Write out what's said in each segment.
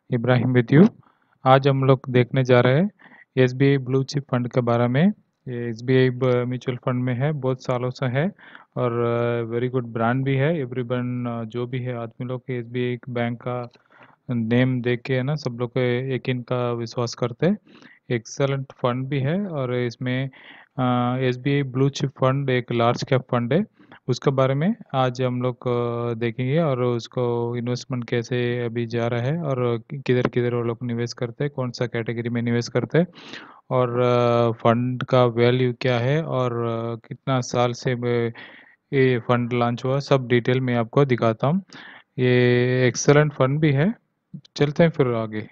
Ibrahim with you. आज हम लोग देखने जा रहे हैं एसबीआई ब्लू चिप फंड के बारे में। ये एसबीआई म्यूचुअल फंड में है, बहुत सालों से है और वेरी गुड ब्रांड भी है। एवरीवन जो भी है आदमी लोग एसबीआई बैंक का नेम देख के है ना, सब लोग एक इनका विश्वास करते हैं। एक्सेलेंट फंड भी है और इसमें एसबीआई ब्लू चिप फंड एक लार्ज कैप फंड है। उसके बारे में आज हम लोग देखेंगे और उसको इन्वेस्टमेंट कैसे अभी जा रहा है और किधर किधर वो लोग निवेश करते हैं, कौन सा कैटेगरी में निवेश करते हैं और फंड का वैल्यू क्या है और कितना साल से ये फंड लॉन्च हुआ, सब डिटेल में आपको दिखाता हूँ। ये एक्सेलेंट फंड भी है। चलते हैं फिर आगे।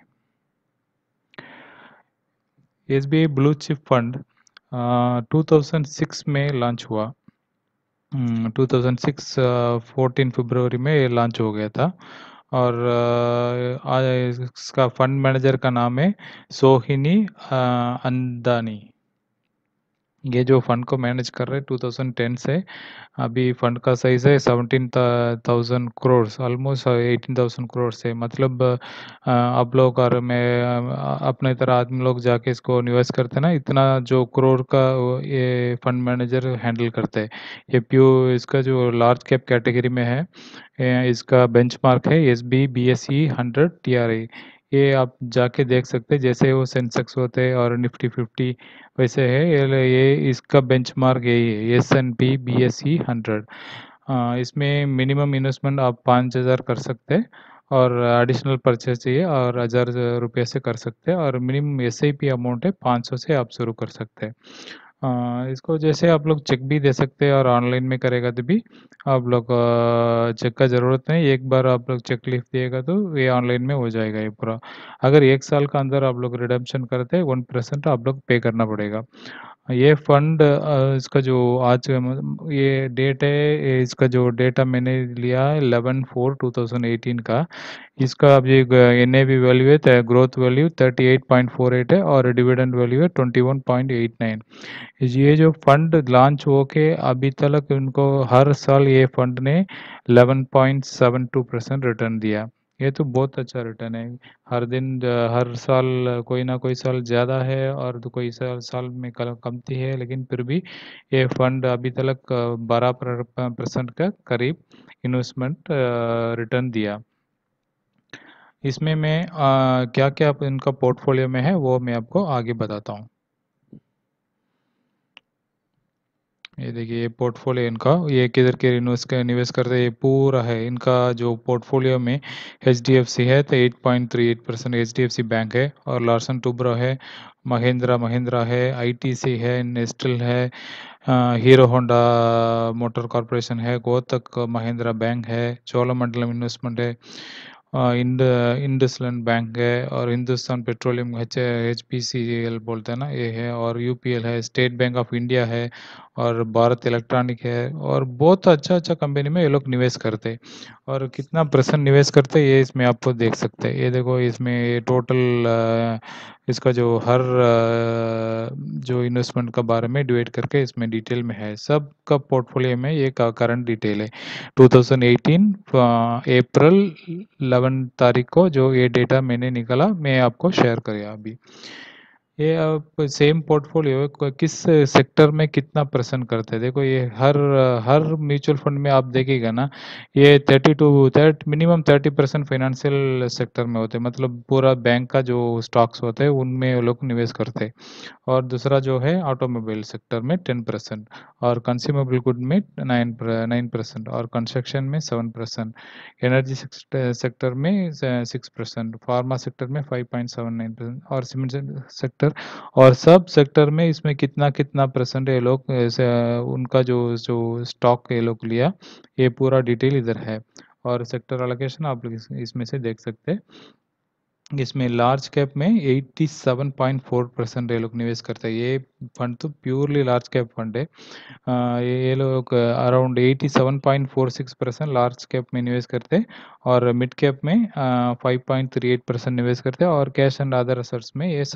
एसबीआई ब्लू चिप फंड 2006 में लॉन्च हुआ। 2006 14 फरवरी में ये लॉन्च हो गया था और आज इसका फंड मैनेजर का नाम है सोहिनी अंदानी। ये जो फंड को मैनेज कर रहे हैं 2010 से। अभी फंड का साइज है 17,000 करोड़, ऑलमोस्ट 18,000 करोड़ से। मतलब आप लोग और मैं अपने तरह आदमी लोग जाके इसको निवेश करते हैं ना, इतना जो करोड़ का ये फंड मैनेजर हैंडल करते हैं। ये इसका जो लार्ज कैप कैटेगरी में है। इसका बेंचमार्क है SB BSE 100 TRI। ये आप जाके देख सकते हैं, जैसे वो सेंसेक्स होते हैं और निफ्टी 50 वैसे है। ये इसका बेंचमार्क यही है, S&P BSE 100। इसमें मिनिमम इन्वेस्टमेंट आप 5,000 कर सकते हैं और एडिशनल परचेज चाहिए और 1,000 रुपये से कर सकते हैं और मिनिमम SIP अमाउंट है 500 से आप शुरू कर सकते हैं। इसको जैसे आप लोग चेक भी दे सकते हैं और ऑनलाइन में करेगा तो भी आप लोग चेक का ज़रूरत नहीं। एक बार आप लोग चेक लिख दिएगा तो ये ऑनलाइन में हो जाएगा ये पूरा। अगर एक साल का अंदर आप लोग रिडम्पशन करते हैं 1% आप लोग पे करना पड़ेगा। ये फंड इसका जो आज ये डेट है, इसका जो डेटा मैंने लिया है 11/4/2018 का। इसका अभी NAV वैल्यू है, ग्रोथ वैल्यू 38.48 है और डिविडेंड वैल्यू है 21.89। ये जो फंड लॉन्च हो के अभी तक उनको हर साल ये फंड ने 11.72% रिटर्न दिया। ये तो बहुत अच्छा रिटर्न है। हर दिन हर साल कोई ना कोई साल ज़्यादा है और तो कोई साल साल में कमती है, लेकिन फिर भी ये फंड अभी तक 12% का करीब इन्वेस्टमेंट रिटर्न दिया। इसमें मैं क्या क्या इनका पोर्टफोलियो में है वो मैं आपको आगे बताता हूँ। ये देखिए ये पोर्टफोलियो इनका, ये किधर के निवेश करते हैं ये पूरा है इनका जो पोर्टफोलियो में। HDFC है तो 8.38% HDFC बैंक है और लार्सन टुब्रो है, महिंद्रा महिंद्रा है, ITC है, नेस्टल है, हीरो होंडा मोटर कॉरपोरेशन है, कोटक महिंद्रा बैंक है, चोलामंडलम इन्वेस्टमेंट है, इंडसलैंड बैंक है और हिंदुस्तान पेट्रोलियम HPCL बोलते हैं ना ये है और UPL है, स्टेट बैंक ऑफ इंडिया है और भारत इलेक्ट्रॉनिक है और बहुत अच्छा अच्छा कंपनी में ये लोग निवेश करते हैं। और कितना परसेंट निवेश करते हैं ये इसमें आपको देख सकते हैं। ये देखो इसमें ये टोटल इसका जो हर जो इन्वेस्टमेंट का बारे में डिवाइड करके इसमें डिटेल में है, सब का पोर्टफोलियो में ये करंट डिटेल है। 2018 अप्रैल 11 तारीख को जो ये डेटा मैंने निकाला मैं आपको शेयर करें अभी। ये आप सेम पोर्टफोलियो किस सेक्टर में कितना परसेंट करते हैं, देखो ये हर हर म्यूचुअल फंड में आप देखिएगा ना, ये 30 मिनिमम 30% फाइनेंशियल सेक्टर में होते हैं। मतलब पूरा बैंक का जो स्टॉक्स होते हैं उनमें वो लोग निवेश करते हैं। और दूसरा जो है ऑटोमोबाइल सेक्टर में 10% और कंज्यूमेबल गुड में 9% और कंस्ट्रक्शन में 7%, एनर्जी सेक्टर में 6%, फार्मा सेक्टर में 5.79% और सीमेंट सेक्टर और सब सेक्टर में इसमें कितना कितना परसेंट ये लोग उनका जो जो स्टॉक ये लोग लिया, ये पूरा डिटेल इधर है और सेक्टर एलोकेशन आप लोग इसमें से देख सकते हैं। इसमें लार्ज कैप में 87.4% ये लोग निवेश करते हैं। ये फंड तो प्योरली लार्ज कैप फंड है। ये लोग अराउंड 87.46% लार्ज कैप में निवेश करते हैं और मिड कैप में 5.38% निवेश करते हैं और कैश एंड अदर असेट्स में ये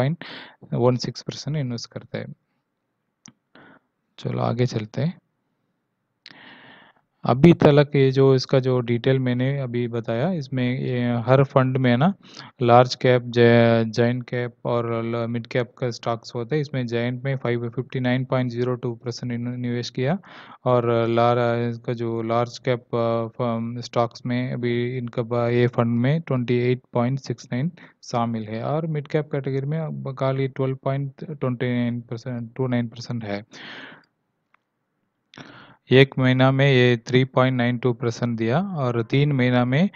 7.16% इन्वेस्ट करते हैं। चलो आगे चलते हैं। अभी तक ये जो इसका जो डिटेल मैंने अभी बताया, इसमें हर फंड में ना लार्ज कैप, जाइंट कैप और मिड कैप का स्टॉक्स होते हैं। इसमें जाइंट में 59.02% निवेश किया, और इसका जो लार्ज कैप स्टॉक्स में अभी इनका ये फंड में 28.69 शामिल है, और मिड कैप कैटेगरी में अब खाली 12.29% है। एक महीना में ये 3.92% दिया, और 3 महीना में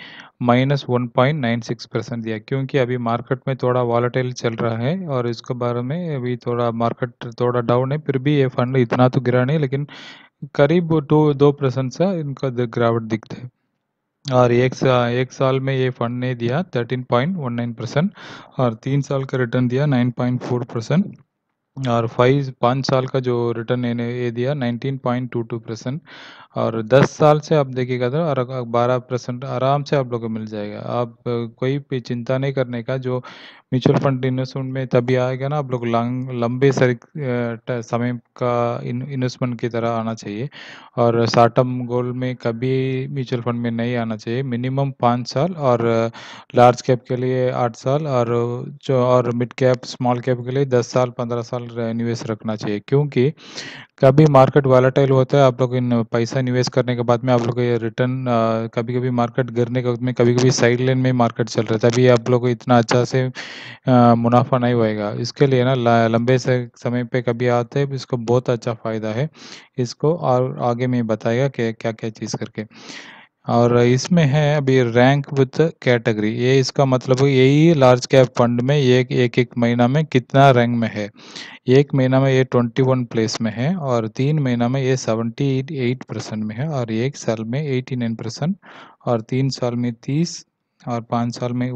-1.96% दिया, क्योंकि अभी मार्केट में थोड़ा वॉलेटाइल चल रहा है और इसके बारे में अभी थोड़ा मार्केट थोड़ा डाउन है। फिर भी ये फंड इतना तो गिरा नहीं, लेकिन करीब 2% सा इनका गिरावट दिखता है। और एक साल में ये फंड ने दिया 13.19%, और 3 साल का रिटर्न दिया 9.4%, और 5 साल का जो रिटर्न ये दिया 19.22%, और 10 साल से आप देखिएगा तो 12% आराम से आप लोगों को मिल जाएगा। आप कोई भी चिंता नहीं करने का। जो म्यूचुअल फंड इन्वेस्टमेंट में तभी आएगा ना, आप लोग लंबे समय का इन्वेस्टमेंट की तरह आना चाहिए, और शॉर्ट टर्म गोल में कभी म्यूचुअल फंड में नहीं आना चाहिए। मिनिमम 5 साल, और लार्ज कैप के लिए 8 साल, और मिड कैप स्मॉल कैप के लिए 10 साल 15 साल निवेश रखना चाहिए, क्योंकि कभी मार्केट वॉलेटाइल होता है। आप लोग इन पैसा निवेश करने के बाद में आप लोग को ये रिटर्न, कभी कभी मार्केट गिरने के वक्त में कभी कभी साइड लाइन में मार्केट चल रहा है, तभी आप लोग को इतना अच्छा से मुनाफा नहीं होएगा। इसके लिए ना लंबे से समय पे कभी आते हैं, इसको बहुत अच्छा फायदा है इसको, और आगे में बताएगा कि क्या क्या चीज़ करके। और इसमें है अभी रैंक विद कैटेगरी, ये इसका मतलब है यही लार्ज कैप फंड में एक एक एक महीना में कितना रैंक में है। एक महीना में ये 21 प्लेस में है, और 3 महीना में ये 78% में है, और एक साल में 89%, और 3 साल में 30, और 5 साल में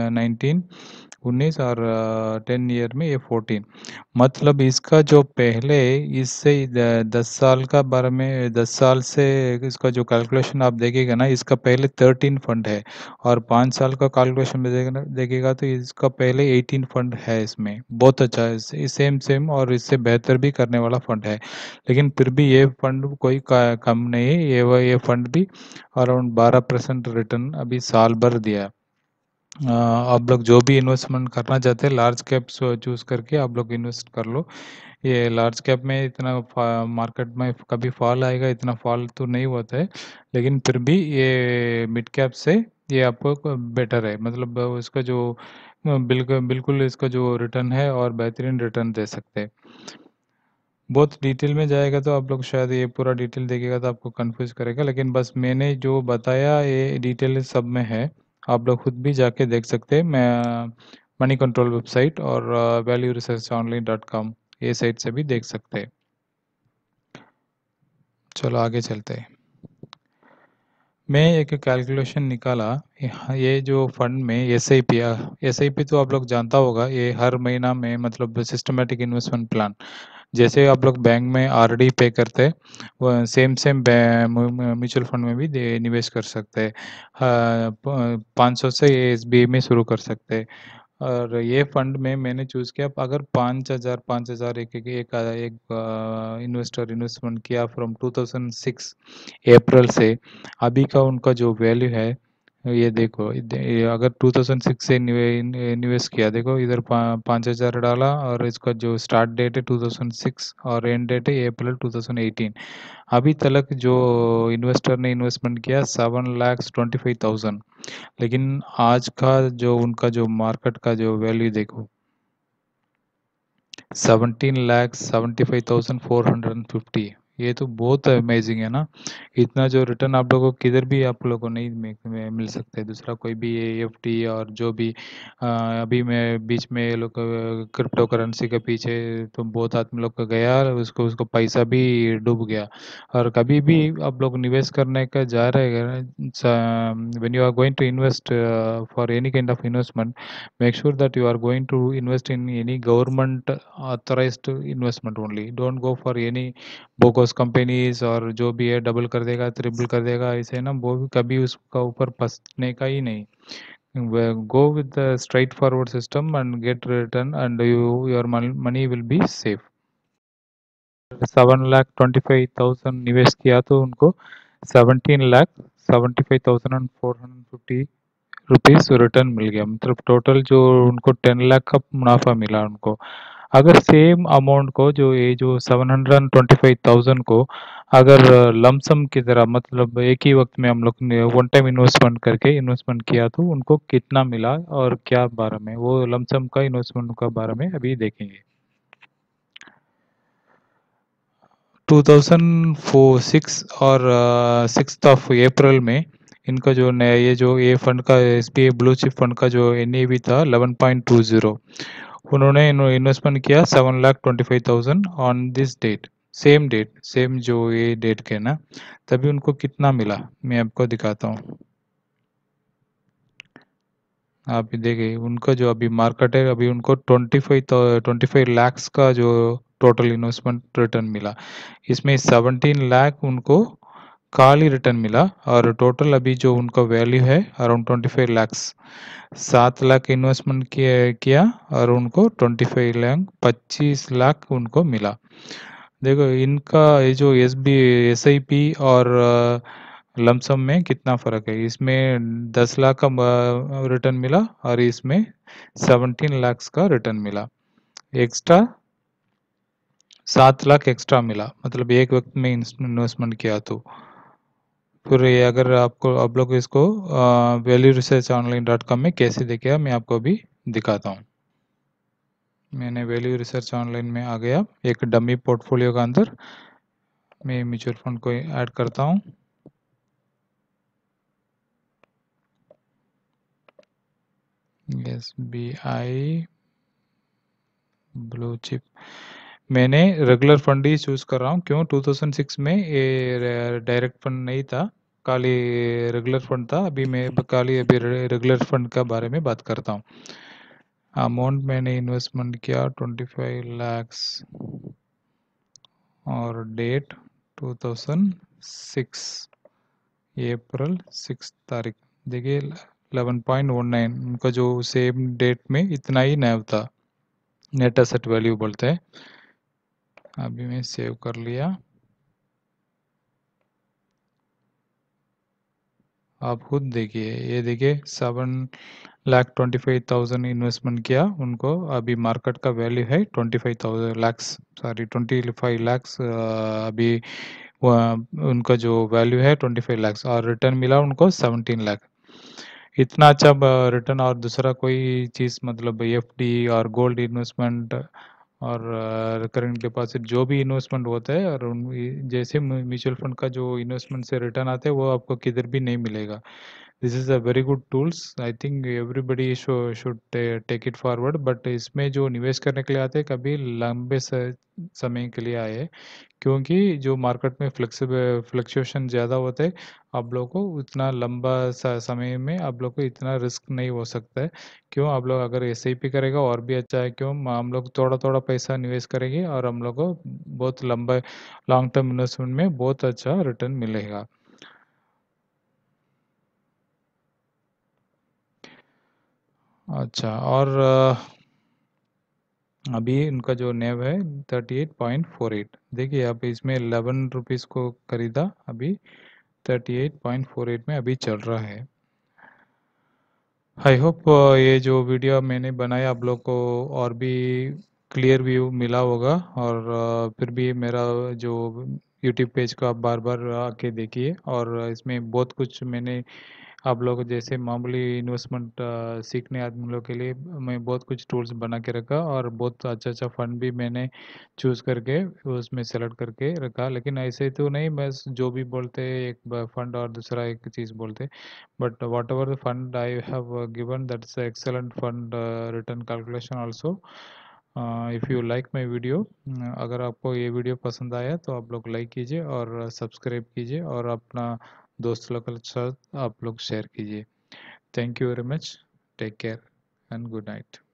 19, और 10 ईयर में ये 14। मतलब इसका जो पहले, इससे 10 साल का बारे में 10 साल से इसका जो कैलकुलेशन आप देखिएगा ना, इसका पहले 13 फंड है, और 5 साल का कैलकुलेशन में देखिएगा तो इसका पहले 18 फंड है। इसमें बहुत अच्छा है, सेम सेम और इससे बेहतर भी करने वाला फंड है। लेकिन फिर भी ये फंड कोई कम नहीं है, ये फंड भी अराउंड 12% रिटर्न अभी साल भर दिया। आप लोग जो भी इन्वेस्टमेंट करना चाहते हैं, लार्ज कैप चूज करके आप लोग इन्वेस्ट कर लो। ये लार्ज कैप में इतना मार्केट में कभी फॉल आएगा, इतना फॉल तो नहीं होता है, लेकिन फिर भी ये मिड कैप से ये आपको बेटर है। मतलब उसका जो बिल्कुल बिल्कुल इसका जो रिटर्न है, और बेहतरीन रिटर्न दे सकते हैं। बहुत डिटेल में जाएगा तो आप लोग शायद ये पूरा डिटेल देखिएगा तो आपको कंफ्यूज करेगा, लेकिन बस मैंने जो बताया ये डिटेल सब में है। आप लोग खुद भी जाके देख सकते हैं। मैं मनी कंट्रोल वेबसाइट और valueresearchonline.com ये साइट से भी देख सकते हैं। चलो आगे चलते हैं। मैं एक कैलकुलेशन निकाला। ये जो फंड में एस आई पी तो आप लोग जानता होगा, ये हर महीना में मतलब सिस्टमेटिक इन्वेस्टमेंट प्लान, जैसे आप लोग बैंक में आरडी पे करते हैं, वो सेम सेम म्यूचुअल फंड में भी निवेश कर सकते हैं। 500 से एसबीआई में शुरू कर सकते हैं। और ये फंड में मैंने चूज़ किया, अगर 5,000 एक इन्वेस्टर इन्वेस्टमेंट किया फ्रॉम 2006 अप्रैल से, अभी का उनका जो वैल्यू है, ये देखो ये अगर 2006 से निवेश किया, देखो इधर 5,000 डाला, और इसका जो स्टार्ट डेट है 2006 और एंड डेट है अप्रैल 2018। अभी तक जो इन्वेस्टर ने इन्वेस्टमेंट किया 7,25,000, लेकिन आज का जो उनका जो मार्केट का जो वैल्यू देखो, 17,75,450। ये तो बहुत अमेजिंग है ना। इतना जो रिटर्न आप लोगों को किधर भी आप लोगों को नहीं मिल सकता है। दूसरा कोई भी एफडी और जो भी अभी मैं बीच में ये लोग क्रिप्टो करेंसी के पीछे तो बहुत आदमी लोग का गया, उसको उसको पैसा भी डूब गया। और कभी भी आप लोग निवेश करने का जा रहे हैं, when you are going to invest for any kind of investment, make sure that you are going to invest in any government authorized investment only. Don't go for any bogus companies, और जो भी है double कर देगा triple कर देगा ऐसे ना, वो भी कभी उसका ऊपर फंसने का ही नहीं। Go with the straightforward system and get return, and your money will be safe। 7,25,000 निवेश किया तो उनको 17,75,450 रुपीस रिटर्न मिल गया। मतलब टोटल जो उनको 10 लाख का मुनाफा मिला उनको। अगर सेम अमाउंट को जो ये जो 725,000 को अगर लमसम की तरह मतलब एक ही वक्त में हम लोग ने वन टाइम इन्वेस्टमेंट करके इन्वेस्टमेंट किया तो उनको कितना मिला और क्या बारे में वो लमसम का इन्वेस्टमेंट का बारे में अभी देखेंगे। 2006 और 6 अप्रैल में इनका जो नया ये जो ये फंड का एसबीआई ब्लू चिप फंड का जो एनएवी था 11.20 उन्होंने इन्वेस्टमेंट किया 7,25,000 on this date same date same जो ये डेट के ना तभी उनको कितना मिला मैं आपको दिखाता हूँ। आप देखिए उनका जो अभी मार्केट है अभी उनको 25 लाख्स का जो टोटल इन्वेस्टमेंट रिटर्न मिला। इसमें 17 लाख उनको खाली रिटर्न मिला और टोटल अभी जो उनका वैल्यू है अराउंड 25 लाख्स। 7 लाख इन्वेस्टमेंट किया और उनको 25 लाख 25 लाख उनको मिला। देखो इनका ये जो एसआईपी और लमसम में कितना फ़र्क है। इसमें 10 लाख का रिटर्न मिला और इसमें 17 लाख का रिटर्न मिला। एक्स्ट्रा 7 लाख एक्स्ट्रा मिला मतलब एक वक्त में इन्वेस्टमेंट किया तो। फिर ये अगर आपको आप लोग इसको value research online dot com में कैसे देखेगा मैं आपको अभी दिखाता हूँ। मैंने वैल्यू रिसर्च ऑनलाइन में आ गया एक डमी पोर्टफोलियो का अंदर मैं म्यूचुअल फंड को ऐड करता हूँ। एसबीआई ब्लू चिप मैंने रेगुलर फंड ही चूज कर रहा हूँ। क्यों 2006 में ये डायरेक्ट फंड नहीं था खाली रेगुलर फंड था। अभी मैं खाली अभी रेगुलर फंड का बारे में बात करता हूँ। अमाउंट मैंने इन्वेस्टमेंट किया 25 लाख्स और डेट 2006 अप्रैल 6 तारीख। देखिए 11.19 उनका जो सेम डेट में इतना ही नैव था नेट एसेट वैल्यू बोलते हैं। अभी मैं सेव कर लिया। आप खुद देखिए ये देखिए 7,25,000 इन्वेस्टमेंट किया उनको अभी मार्केट का वैल्यू है 25,000 लाख्स सॉरी 25 लाख्स अभी उनका जो वैल्यू है 25 लाख्स और रिटर्न मिला उनको 17 लाख। इतना अच्छा रिटर्न और दूसरा कोई चीज़ मतलब एफडी और गोल्ड इन्वेस्टमेंट और रिकरिंग डिपॉजिट जो भी इन्वेस्टमेंट होता है और जैसे म्यूचुअल फंड का जो इन्वेस्टमेंट से रिटर्न आते हैं वो आपको किधर भी नहीं मिलेगा। This is a very good tools I think everybody should take it forward. But इसमें जो निवेश करने के लिए आते हैं कभी लंबे समय के लिए आए क्योंकि जो मार्केट में फ्लेक्सिबल फ्लक्चुएशन ज़्यादा होते हैं आप लोगों को उतना लंबा समय में आप लोग को इतना रिस्क नहीं हो सकता है। क्यों आप लोग अगर एसआईपी करेगा और भी अच्छा है। क्यों हम लोग थोड़ा थोड़ा पैसा निवेश करेंगे और हम लोग को बहुत लंबा लॉन्ग टर्म इन्वेस्टमेंट में बहुत अच्छा रिटर्न मिलेगा। अच्छा और अभी इनका जो नेव है 38.48 देखिए आप इसमें 11 रुपीज़ को खरीदा अभी 38.48 में अभी चल रहा है। आई होप ये जो वीडियो मैंने बनाया आप लोग को और भी क्लियर व्यू मिला होगा और फिर भी मेरा जो यूट्यूब पेज को आप बार बार आके देखिए और इसमें बहुत कुछ मैंने आप लोग जैसे मामूली इन्वेस्टमेंट सीखने आदमी लोग के लिए मैं बहुत कुछ टूल्स बना के रखा और बहुत अच्छा अच्छा फंड भी मैंने चूज़ करके उसमें सेलेक्ट करके रखा। लेकिन ऐसे तो नहीं बस जो भी बोलते एक फंड और दूसरा एक चीज़ बोलते but whatever the fund I have given that's an excellent fund return calculation also। if you like my video अगर आपको ये वीडियो पसंद आया तो आप लोग लाइक कीजिए और सब्सक्राइब कीजिए और अपना दोस्त लोग के साथ आप लोग शेयर कीजिए। Thank you very much take care and good night.